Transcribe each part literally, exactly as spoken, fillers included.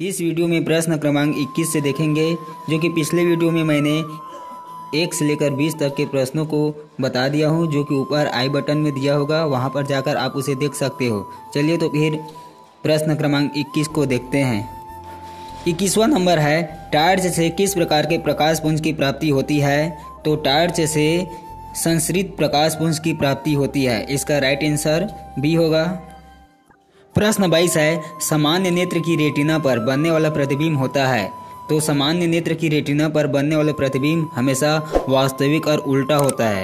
इस वीडियो में प्रश्न क्रमांक इक्कीस से देखेंगे, जो कि पिछले वीडियो में मैंने एक से लेकर बीस तक के प्रश्नों को बता दिया हूं, जो कि ऊपर आई बटन में दिया होगा, वहां पर जाकर आप उसे देख सकते हो। चलिए तो फिर प्रश्न क्रमांक इक्कीस को देखते हैं। इक्कीसवां नंबर है, टार्च से किस प्रकार के प्रकाश पुंज की प्राप्ति होती है? तो टार्च से संश्रित प्रकाश पुंज की प्राप्ति होती है। इसका राइट आंसर बी होगा। प्रश्न बाईस है, सामान्य नेत्र की रेटिना पर बनने वाला प्रतिबिंब होता है। तो सामान्य नेत्र की रेटिना पर बनने वाला प्रतिबिंब हमेशा वास्तविक और उल्टा होता है।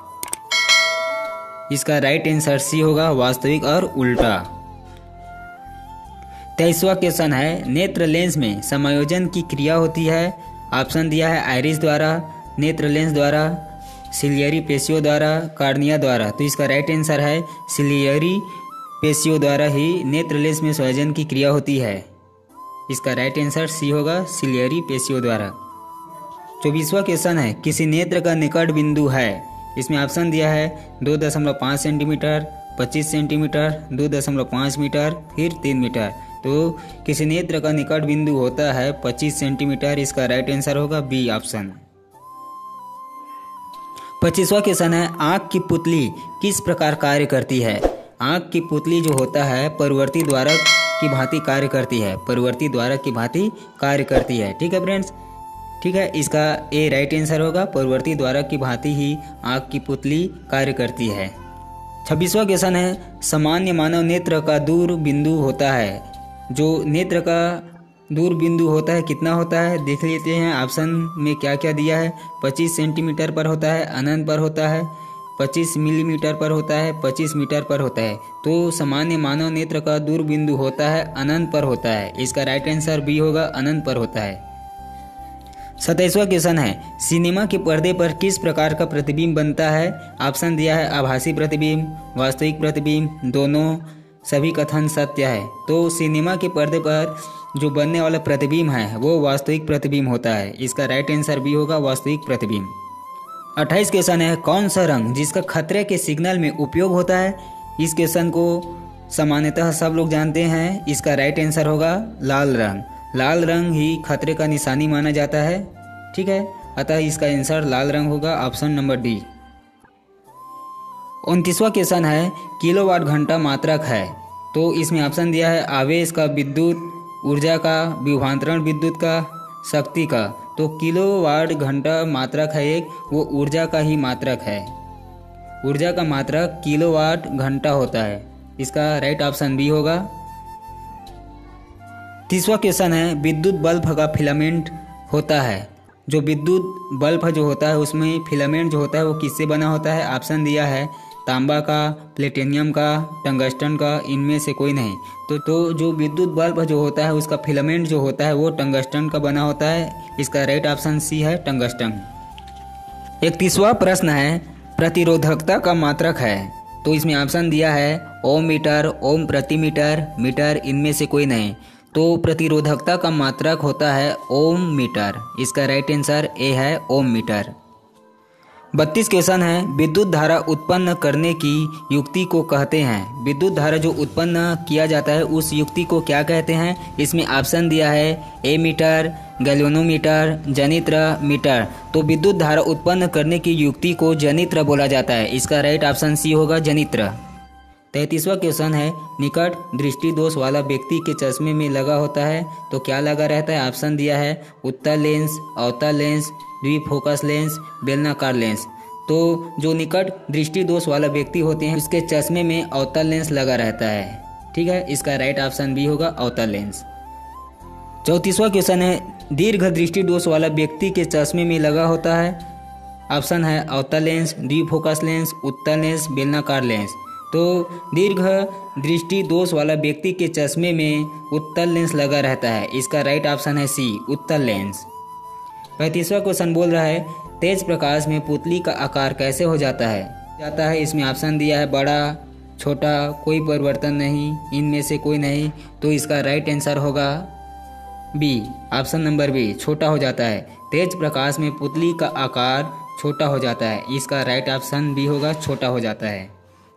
इसका राइट आंसर सी होगा, वास्तविक और उल्टा। तेईसवां क्वेश्चन है, नेत्र लेंस में समायोजन की क्रिया होती है। ऑप्शन दिया है आइरिस द्वारा, नेत्र लेंस द्वारा, सिलियरी पेशियों द्वारा, कार्निया द्वारा। तो इसका राइट आंसर है सिलियरी पेशियों द्वारा ही नेत्र लेंस में संयोजन की क्रिया होती है। इसका राइट आंसर सी होगा, सिलियरी पेशियों द्वारा। चौबीसवां क्वेश्चन है, किसी नेत्र का निकट बिंदु है। इसमें ऑप्शन दिया है दो दशमलव पाँच सेंटीमीटर, पच्चीस सेंटीमीटर, दो दशमलव पाँच मीटर, फिर तीन मीटर। तो किसी नेत्र का निकट बिंदु होता है पच्चीस सेंटीमीटर। इसका राइट आंसर होगा बी ऑप्शन। पच्चीसवां क्वेश्चन है, आँख की पुतली किस प्रकार कार्य करती है? आँख की पुतली जो होता है परिवर्ती द्वारक की भांति कार्य करती है। परिवर्ती द्वारक की भांति कार्य करती है। ठीक है फ्रेंड्स, ठीक है, इसका ए राइट आंसर होगा। परिवर्ती द्वारक की भांति ही आँख की पुतली कार्य करती है। छब्बीसवां क्वेश्चन है, सामान्य मानव नेत्र का दूर बिंदु होता है। जो नेत्र का दूर बिंदु होता है कितना होता है, देख लेते हैं ऑप्शन में क्या क्या दिया है। पच्चीस सेंटीमीटर पर होता है, अनंत पर होता है, पच्चीस मिलीमीटर पर होता है, पच्चीस मीटर पर होता है। तो सामान्य मानव नेत्र का दूर बिंदु होता है अनंत पर होता है। इसका राइट आंसर बी होगा, अनंत पर होता है। सत्ताईसवां क्वेश्चन है, सिनेमा के पर्दे पर किस प्रकार का प्रतिबिंब बनता है? ऑप्शन दिया है आभासी प्रतिबिंब, वास्तविक प्रतिबिंब, दोनों, सभी कथन सत्य है। तो सिनेमा के पर्दे पर जो बनने वाला प्रतिबिंब है वो वास्तविक प्रतिबिंब होता है। इसका राइट आंसर बी होगा, वास्तविक प्रतिबिंब। अट्ठाईस क्वेश्चन है, कौन सा रंग जिसका खतरे के सिग्नल में उपयोग होता है? इस क्वेश्चन को सामान्यतः सब लोग जानते हैं। इसका राइट आंसर होगा लाल रंग। लाल रंग ही खतरे का निशानी माना जाता है। ठीक है, अतः इसका आंसर लाल रंग होगा, ऑप्शन नंबर डी। उनतीसवां क्वेश्चन है, किलोवाट घंटा मात्रक है। तो इसमें ऑप्शन दिया है आवेश का, विद्युत ऊर्जा का, विभवांतरण विद्युत का, शक्ति का। तो किलोवाट घंटा मात्रक है एक, वो ऊर्जा का ही मात्रक है। ऊर्जा का मात्रक किलोवाट घंटा होता है। इसका राइट ऑप्शन बी होगा। तीसवा क्वेश्चन है, विद्युत बल्ब का फिलामेंट होता है। जो विद्युत बल्ब जो होता है उसमें फिलामेंट जो होता है वो किससे बना होता है? ऑप्शन दिया है तांबा का, प्लेटिनियम का, टंगस्टन का, इनमें से कोई नहीं। तो तो जो विद्युत बल्ब जो होता है उसका फिलामेंट जो होता है वो टंगस्टन का बना होता है। इसका राइट ऑप्शन सी है, टंगस्टन। इकतीसवां प्रश्न है, प्रतिरोधकता का मात्रक है। तो इसमें ऑप्शन दिया है ओम मीटर, ओम प्रति मीटर, मीटर, इनमें से कोई नहीं। तो प्रतिरोधकता का मात्रक होता है ओम मीटर। इसका राइट आंसर ए है, ओम मीटर। बत्तीस क्वेश्चन है, विद्युत धारा उत्पन्न करने की युक्ति को कहते हैं। विद्युत धारा जो उत्पन्न किया जाता है उस युक्ति को क्या कहते हैं? इसमें ऑप्शन दिया है ए मीटर, गैल्वेनोमीटर, जनित्र, मीटर। तो विद्युत धारा उत्पन्न करने की युक्ति को जनित्र बोला जाता है। इसका राइट ऑप्शन सी होगा, जनित्र। तैंतीसवां क्वेश्चन है, निकट दृष्टि दोष वाला व्यक्ति के चश्मे में लगा होता है। तो क्या लगा रहता है? ऑप्शन दिया है उत्तल लेंस, अवतल लेंस, द्विफोकस लेंस, बेलनाकार लेंस। तो जो निकट दृष्टि दोष वाला व्यक्ति होते हैं उसके चश्मे में अवतल लेंस लगा रहता है। ठीक है, इसका राइट ऑप्शन बी होगा, अवतल लेंस। चौंतीसवां क्वेश्चन है, दीर्घ दृष्टि दोष वाला व्यक्ति के चश्मे में लगा होता है। ऑप्शन है अवतल लेंस, द्विफोकस लेंस, उत्तल लेंस, बेलनाकार लेंस। तो दीर्घ दृष्टि दोष वाला व्यक्ति के चश्मे में उत्तल लेंस लगा रहता है। इसका राइट ऑप्शन है सी, उत्तल लेंस। पैंतीसवां क्वेश्चन बोल रहा है, तेज प्रकाश में पुतली का आकार कैसे हो जाता है? जाता है इसमें ऑप्शन दिया है बड़ा, छोटा, कोई परिवर्तन नहीं, इनमें से कोई नहीं। तो इसका राइट आंसर होगा बी, ऑप्शन नंबर बी, छोटा हो जाता है। तेज प्रकाश में पुतली का आकार छोटा हो जाता है। इसका राइट ऑप्शन बी होगा, छोटा हो जाता है।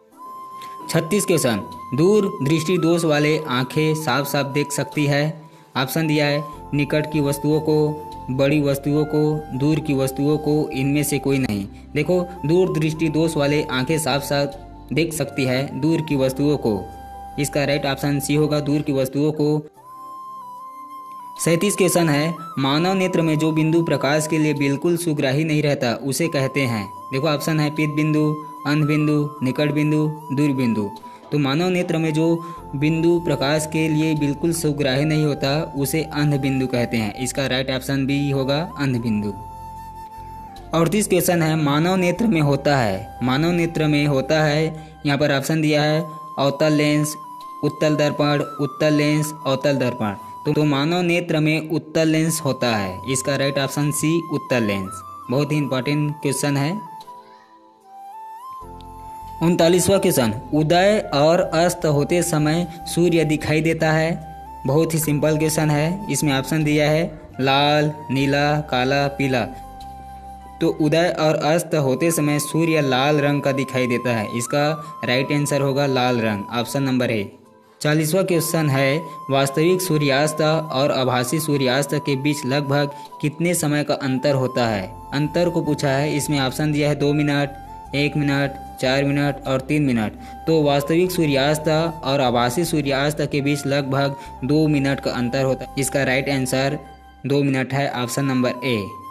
छत्तीस क्वेश्चन, दूर दृष्टि दोष वाले आंखें साफ साफ देख सकती है। ऑप्शन दिया है निकट की वस्तुओं को, बड़ी वस्तुओं को, दूर की वस्तुओं को, इनमें से कोई नहीं। देखो, दूर दृष्टि दोष वाले आंखें साफ साफ देख सकती है दूर की वस्तुओं को। इसका राइट ऑप्शन सी होगा, दूर की वस्तुओं को। सैंतीस क्वेश्चन है, मानव नेत्र में जो बिंदु प्रकाश के लिए बिल्कुल सुग्राही नहीं रहता उसे कहते हैं। देखो ऑप्शन है पीत बिंदु, अंध बिंदु, निकट बिंदु, दूर बिंदु। तो मानव नेत्र में जो बिंदु प्रकाश के लिए बिल्कुल सुग्राही नहीं होता उसे अंध बिंदु कहते हैं। इसका राइट ऑप्शन बी होगा, अंध बिंदु। अड़तीस क्वेश्चन है, मानव नेत्र में होता है, मानव नेत्र में होता है, यहाँ पर ऑप्शन दिया है अवतल लेंस, उत्तल दर्पण, उत्तल लेंस, अवतल दर्पण। तो, तो मानव नेत्र में उत्तल लेंस होता है। इसका राइट ऑप्शन सी, उत्तल लेंस। बहुत ही इंपॉर्टेंट क्वेश्चन है। उनतालीसवां क्वेश्चन, उदय और अस्त होते समय सूर्य दिखाई देता है। बहुत ही सिंपल क्वेश्चन है। इसमें ऑप्शन दिया है लाल, नीला, काला, पीला। तो उदय और अस्त होते समय सूर्य लाल रंग का दिखाई देता है। इसका राइट आंसर होगा लाल रंग, ऑप्शन नंबर ए। चालीसवां क्वेश्चन है, वास्तविक सूर्यास्त और आभासी सूर्यास्त के बीच लगभग कितने समय का अंतर होता है। अंतर को पूछा है। इसमें ऑप्शन दिया है दो मिनट, एक मिनट, चार मिनट और तीन मिनट। तो वास्तविक सूर्यास्त और आभासी सूर्यास्त के बीच लगभग दो मिनट का अंतर होता है। इसका राइट आंसर दो मिनट है, ऑप्शन नंबर ए।